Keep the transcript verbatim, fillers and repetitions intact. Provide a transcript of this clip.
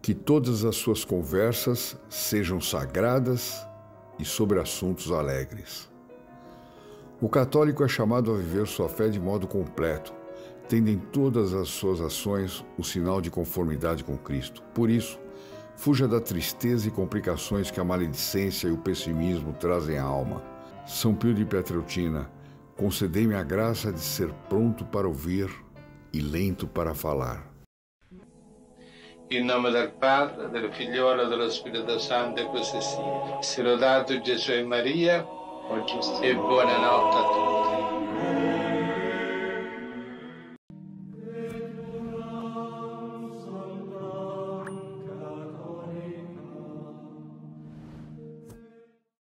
Que todas as suas conversas sejam sagradas e sobre assuntos alegres. O católico é chamado a viver sua fé de modo completo, tendo em todas as suas ações o sinal de conformidade com Cristo. Por isso, fuja da tristeza e complicações que a maledicência e o pessimismo trazem à alma. São Pio de Pietrelcina, concedei-me a graça de ser pronto para ouvir e lento para falar. In nome del Padre, del Figliolo e dello Spirito Santo, e così sia. Sia lodato Gesù e Maria, e buonanotte a tutti.